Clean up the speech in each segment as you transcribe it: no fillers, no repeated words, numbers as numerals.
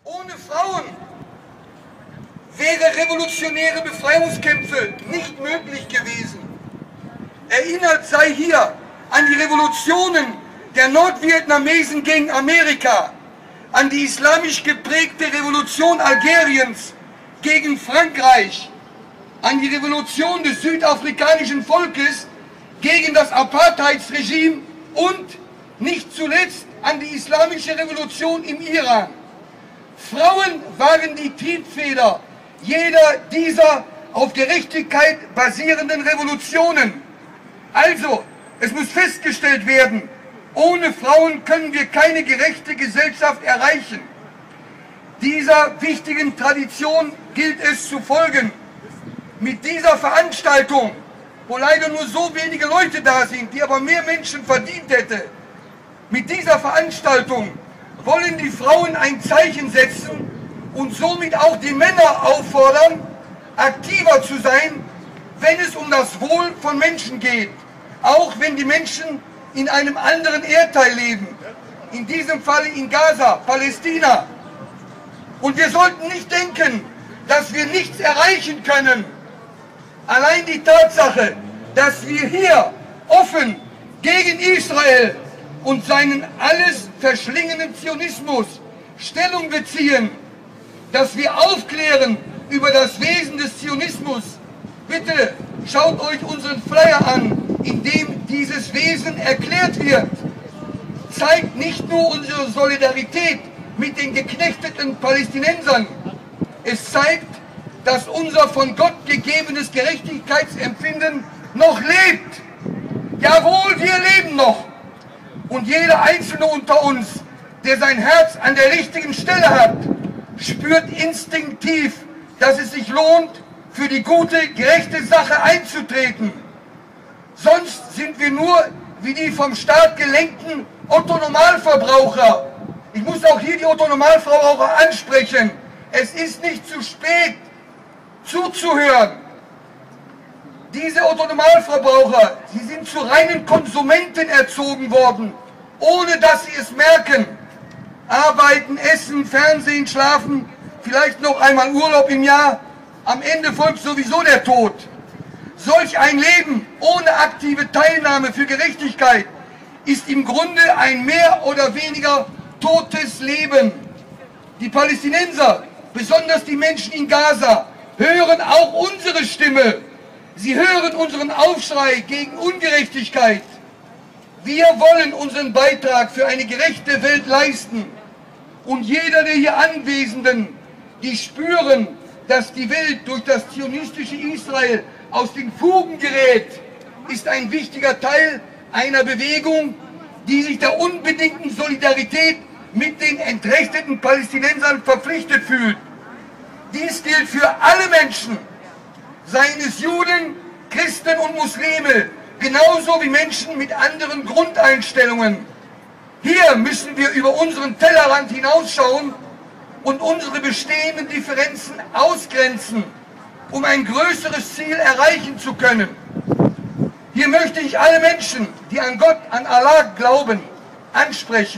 Ohne Frauen wäre revolutionäre Befreiungskämpfe nicht möglich gewesen. Erinnert sei hier an die Revolutionen der Nordvietnamesen gegen Amerika, an die islamisch geprägte Revolution Algeriens gegen Frankreich, an die Revolution des südafrikanischen Volkes gegen das Apartheidsregime und nicht zuletzt an die islamische Revolution im Iran. Frauen waren die Triebfeder jeder dieser auf Gerechtigkeit basierenden Revolutionen. Also, es muss festgestellt werden, ohne Frauen können wir keine gerechte Gesellschaft erreichen. Dieser wichtigen Tradition gilt es zu folgen. Mit dieser Veranstaltung, wo leider nur so wenige Leute da sind, die aber mehr Menschen verdient hätte, mit dieser Veranstaltung wollen die Frauen ein Zeichen setzen und somit auch die Männer auffordern, aktiver zu sein, wenn es um das Wohl von Menschen geht, auch wenn die Menschen in einem anderen Erdteil leben, in diesem Fall in Gaza, Palästina. Und wir sollten nicht denken, dass wir nichts erreichen können. Allein die Tatsache, dass wir hier offen gegen Israel und seinen alles verschlingenden Zionismus Stellung beziehen, dass wir aufklären über das Wesen des Zionismus. Bitte schaut euch unseren Flyer an, in dem dieses Wesen erklärt wird. Zeigt nicht nur unsere Solidarität mit den geknechteten Palästinensern, es zeigt, dass unser von Gott gegebenes Gerechtigkeitsempfinden noch lebt. Jawohl, wir leben noch. Und jeder Einzelne unter uns, der sein Herz an der richtigen Stelle hat, spürt instinktiv, dass es sich lohnt, für die gute, gerechte Sache einzutreten. Sonst sind wir nur wie die vom Staat gelenkten Otto-Normalverbraucher. Ich muss auch hier die Otto-Normalverbraucher ansprechen. Es ist nicht zu spät, zuzuhören. Diese Otto-Normalverbraucher, sie sind zu reinen Konsumenten erzogen worden, ohne dass sie es merken. Arbeiten, essen, Fernsehen, schlafen, vielleicht noch einmal Urlaub im Jahr. Am Ende folgt sowieso der Tod. Solch ein Leben ohne aktive Teilnahme für Gerechtigkeit ist im Grunde ein mehr oder weniger totes Leben. Die Palästinenser, besonders die Menschen in Gaza, hören auch unsere Stimme. Sie hören unseren Aufschrei gegen Ungerechtigkeit. Wir wollen unseren Beitrag für eine gerechte Welt leisten. Und jeder der hier Anwesenden, die spüren, dass die Welt durch das zionistische Israel aus den Fugen gerät, ist ein wichtiger Teil einer Bewegung, die sich der unbedingten Solidarität mit den entrechteten Palästinensern verpflichtet fühlt. Dies gilt für alle Menschen, seien es Juden, Christen und Muslime, genauso wie Menschen mit anderen Grundeinstellungen. Hier müssen wir über unseren Tellerrand hinausschauen und unsere bestehenden Differenzen ausgrenzen, um ein größeres Ziel erreichen zu können. Hier möchte ich alle Menschen, die an Gott, an Allah glauben, ansprechen.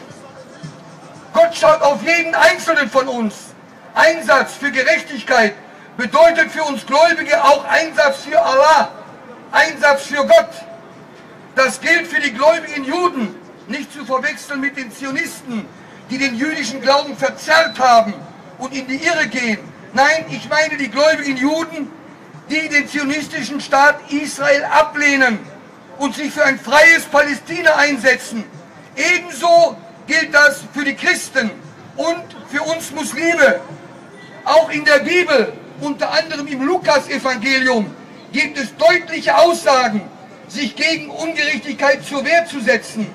Gott schaut auf jeden Einzelnen von uns. Einsatz für Gerechtigkeit bedeutet für uns Gläubige auch Einsatz für Allah, Einsatz für Gott. Das gilt für die gläubigen Juden, nicht zu verwechseln mit den Zionisten, die den jüdischen Glauben verzerrt haben und in die Irre gehen. Nein, ich meine die gläubigen Juden, die den zionistischen Staat Israel ablehnen und sich für ein freies Palästina einsetzen. Ebenso gilt das für die Christen und für uns Muslime. Auch in der Bibel, unter anderem im Lukas-Evangelium, gibt es deutliche Aussagen, sich gegen Ungerechtigkeit zur Wehr zu setzen.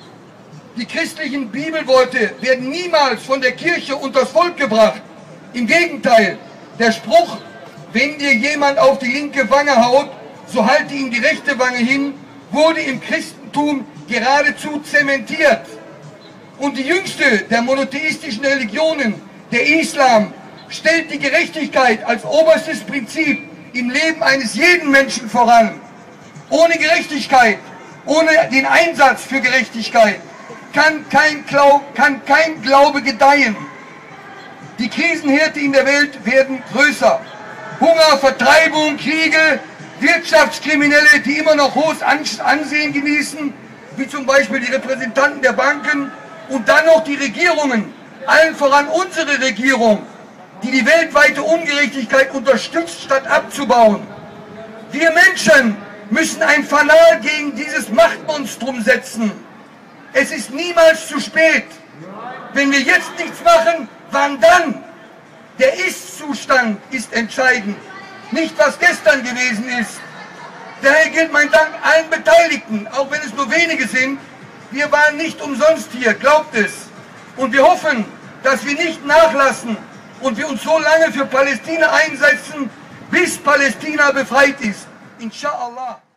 Die christlichen Bibelworte werden niemals von der Kirche unters Volk gebracht. Im Gegenteil, der Spruch, wenn dir jemand auf die linke Wange haut, so halte ihm die rechte Wange hin, wurde im Christentum geradezu zementiert. Und die jüngste der monotheistischen Religionen, der Islam, stellt die Gerechtigkeit als oberstes Prinzip im Leben eines jeden Menschen voran. Ohne Gerechtigkeit, ohne den Einsatz für Gerechtigkeit kann kein Glaube gedeihen. Die Krisenherde in der Welt werden größer. Hunger, Vertreibung, Kriege, Wirtschaftskriminelle, die immer noch hohes Ansehen genießen, wie zum Beispiel die Repräsentanten der Banken, und dann noch die Regierungen, allen voran unsere Regierung, die die weltweite Ungerechtigkeit unterstützt, statt abzubauen. Wir Menschen müssen ein Fanal gegen dieses Machtmonstrum setzen. Es ist niemals zu spät. Wenn wir jetzt nichts machen, wann dann? Der Ist-Zustand ist entscheidend, nicht was gestern gewesen ist. Daher gilt mein Dank allen Beteiligten, auch wenn es nur wenige sind. Wir waren nicht umsonst hier, glaubt es. Und wir hoffen, dass wir nicht nachlassen und wir uns so lange für Palästina einsetzen, bis Palästina befreit ist. Inshallah.